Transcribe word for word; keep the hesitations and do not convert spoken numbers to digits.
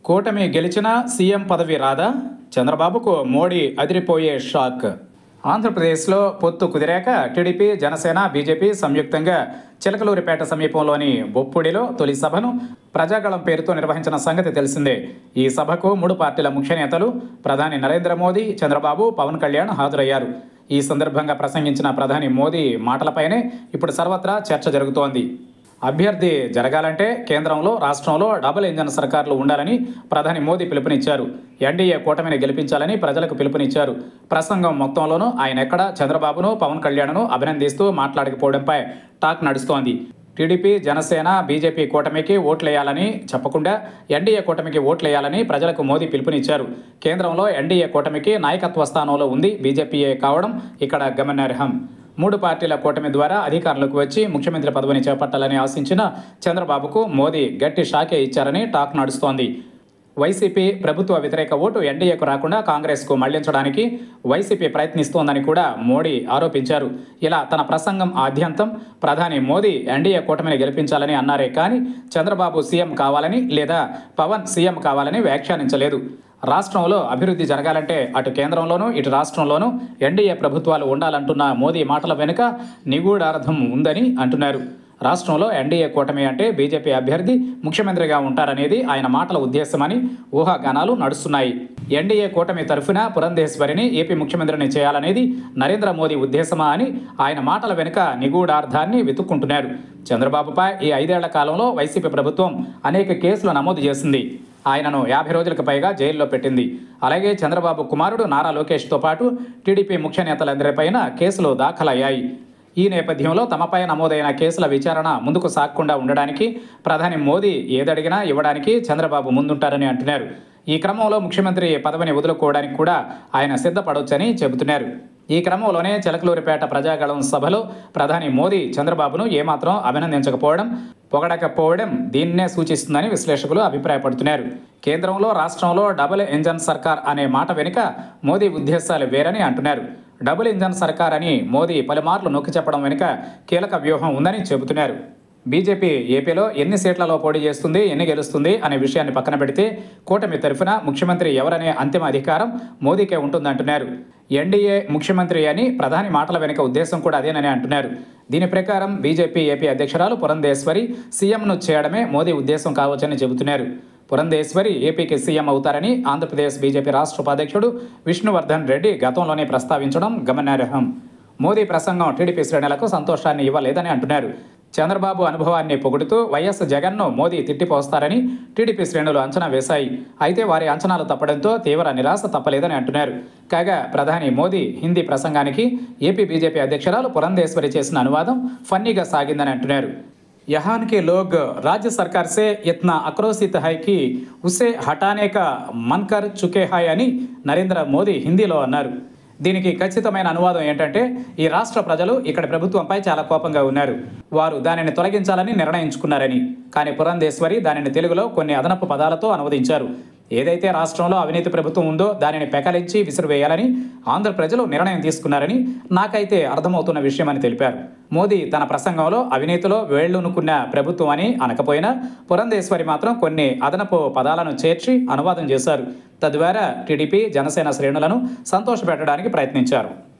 కూటమి గెలిచినా సీఎం పదవి రాదా? చంద్రబాబుకు మోడీ అదిరిపోయే షాక్. ఆంధ్రప్రదేశ్లో పొత్తు కుదిరాక టీడీపీ, జనసేన, బీజేపీ సంయుక్తంగా చిలకలూరిపేట సమీపంలోని బొప్పుడిలో తొలి సభను ప్రజాగళం పేరుతో నిర్వహించిన సంగతి తెలిసిందే. ఈ సభకు మూడు పార్టీల ముఖ్య నేతలు ప్రధాని నరేంద్ర మోదీ, చంద్రబాబు, పవన్ కళ్యాణ్ హాజరయ్యారు. ఈ సందర్భంగా ప్రసంగించిన ప్రధాని మోదీ మాటలపైనే ఇప్పుడు సర్వత్రా చర్చ జరుగుతోంది. అభ్యర్థి జరగాలంటే కేంద్రంలో, రాష్ట్రంలో డబుల్ ఇంజన్ సర్కార్లు ఉండాలని ప్రధాని మోదీ పిలుపునిచ్చారు. ఎన్డీఏ కూటమిని గెలిపించాలని ప్రజలకు పిలుపునిచ్చారు. ప్రసంగం మొత్తంలోనూ ఆయన ఎక్కడ చంద్రబాబును, పవన్ కళ్యాణ్ను అభినందిస్తూ మాట్లాడకపోవడంపై టాక్ నడుస్తోంది. టీడీపీ, జనసేన, బీజేపీ కూటమికి ఓట్లేయాలని చెప్పకుండా ఎన్డీఏ కూటమికి ఓట్లేయాలని ప్రజలకు మోదీ పిలుపునిచ్చారు. కేంద్రంలో ఎన్డీఏ కూటమికి నాయకత్వ స్థానంలో ఉంది బీజేపీయే కావడం ఇక్కడ గమనార్హం. మూడు పార్టీల కూటమి ద్వారా అధికారంలోకి వచ్చి ముఖ్యమంత్రి పదవిని చేపట్టాలని ఆశించిన చంద్రబాబుకు మోదీ గట్టి షాకే ఇచ్చారని టాక్ నడుస్తోంది. వైసీపీ ప్రభుత్వ వ్యతిరేక ఓటు ఎన్డీఏకు రాకుండా కాంగ్రెస్కు మళ్లించడానికి వైసీపీ ప్రయత్నిస్తోందని కూడా మోడీ ఆరోపించారు. ఇలా తన ప్రసంగం ఆద్యంతం ప్రధాని మోదీ ఎన్డీఏ కూటమిని గెలిపించాలని అన్నారే కానీ చంద్రబాబు సీఎం కావాలని లేదా పవన్ సీఎం కావాలని వ్యాఖ్యానించలేదు. రాష్ట్రంలో అభివృద్ధి జరగాలంటే అటు కేంద్రంలోనూ ఇటు రాష్ట్రంలోనూ ఎన్డీఏ ప్రభుత్వాలు ఉండాలంటున్న మోదీ మాటల వెనుక నిగూఢార్థం ఉందని అంటున్నారు. రాష్ట్రంలో ఎన్డీఏ కూటమి అంటే బీజేపీ అభ్యర్థి ముఖ్యమంత్రిగా ఉంటారనేది ఆయన మాటల ఉద్దేశమని ఊహాగానాలు నడుస్తున్నాయి. ఎన్డీఏ కూటమి తరఫున పురంధేశ్వరిని ఏపీ ముఖ్యమంత్రిని చేయాలనేది నరేంద్ర మోదీ ఉద్దేశమా అని ఆయన మాటల వెనుక నిగూఢార్థాన్ని వెతుక్కుంటున్నారు. చంద్రబాబుపై ఈ ఐదేళ్ల కాలంలో వైసీపీ ప్రభుత్వం అనేక కేసులు నమోదు చేసింది. ఆయనను యాభై రోజులకు పైగా జైల్లో పెట్టింది. అలాగే చంద్రబాబు కుమారుడు నారా లోకేష్తో పాటు టీడీపీ ముఖ్య నేతలందరిపైన కేసులు దాఖలయ్యాయి. ఈ నేపథ్యంలో తమపై నమోదైన కేసుల విచారణ ముందుకు సాగకుండా ఉండడానికి ప్రధాని మోదీ ఏదడిగినా ఇవ్వడానికి చంద్రబాబు ముందుంటారని అంటున్నారు. ఈ క్రమంలో ముఖ్యమంత్రి పదవిని వదులుకోవడానికి కూడా ఆయన సిద్ధపడొచ్చని చెబుతున్నారు. ఈ క్రమంలోనే చిలకలూరిపేట ప్రజాగళం సభలో ప్రధాని మోదీ చంద్రబాబును ఏమాత్రం అభినందించకపోవడం, పొగడకపోవడం దీన్నే సూచిస్తుందని విశ్లేషకులు అభిప్రాయపడుతున్నారు. కేంద్రంలో, రాష్ట్రంలో డబుల్ ఇంజన్ సర్కార్ అనే మాట వెనుక మోదీ ఉద్దేశాలు వేరని అంటున్నారు. డబుల్ ఇంజన్ సర్కార్ అని మోదీ పలుమార్లు నొక్కి చెప్పడం వెనుక కీలక వ్యూహం ఉందని చెబుతున్నారు. బీజేపీ ఏపీలో ఎన్ని సీట్లలో పోటీ చేస్తుంది, ఎన్ని గెలుస్తుంది అనే విషయాన్ని పక్కన పెడితే కూటమి తరఫున ముఖ్యమంత్రి ఎవరనే అంతిమ అధికారం మోదీకే ఉంటుందంటున్నారు. ఎన్డీఏ ముఖ్యమంత్రి అని ప్రధాని మాటల వెనుక ఉద్దేశం కూడా అదేనని అంటున్నారు. దీని ప్రకారం బీజేపీ ఏపీ అధ్యక్షురాలు పురంధేశ్వరి సీఎంను చేయడమే మోదీ ఉద్దేశం కావచ్చని చెబుతున్నారు. పురంధేశ్వరి ఏపీకి సీఎం అవుతారని ఆంధ్రప్రదేశ్ బీజేపీ రాష్ట్ర ఉపాధ్యక్షుడు విష్ణువర్ధన్ రెడ్డి గతంలోనే ప్రస్తావించడం గమనార్హం. మోదీ ప్రసంగం టీడీపీ శ్రేణులకు సంతోషాన్ని ఇవ్వలేదని అంటున్నారు. చంద్రబాబు అనుభవాన్ని పొగుడుతూ వైఎస్ జగన్ను మోదీ తిట్టిపోస్తారని టీడీపీ శ్రేణులు అంచనా వేశాయి. అయితే వారి అంచనాలు తప్పడంతో తీవ్ర నిరాశ తప్పలేదని అంటున్నారు. కాగా ప్రధాని మోదీ హిందీ ప్రసంగానికి ఏపీ బీజేపీ అధ్యక్షురాలు పురంధేశ్వరి చేసిన అనువాదం ఫన్నీగా సాగిందని అంటున్నారు. యహాన్ के लोग राज्य सरकार से इतना आक्रोशित है कि उसे हटाने का मन कर चुके हैं అని నరేంద్ర మోదీ హిందీలో అన్నారు. దీనికి ఖచ్చితమైన అనువాదం ఏంటంటే ఈ రాష్ట్ర ప్రజలు ఇక్కడ ప్రభుత్వంపై చాలా కోపంగా ఉన్నారు. వారు దానిని తొలగించాలని నిర్ణయించుకున్నారని. కానీ పురంధేశ్వరి దానిని తెలుగులో కొన్ని అదనపు పదాలతో అనువదించారు. ఏదైతే రాష్ట్రంలో అవినీతి ప్రభుత్వం ఉందో దానిని పెకలించి విసిరివేయాలని ఆంధ్ర ప్రజలు నిర్ణయం తీసుకున్నారని నాకైతే అర్థమవుతున్న విషయం అని తెలిపారు. మోదీ తన ప్రసంగంలో అవినీతిలో వేళ్లునుకున్న ప్రభుత్వం అని అనకపోయినా పురంధేశ్వరి మాత్రం కొన్ని అదనపు పదాలను చేర్చి అనువాదం చేశారు. తద్వారా టీడీపీ, జనసేన శ్రేణులను సంతోషపెట్టడానికి ప్రయత్నించారు.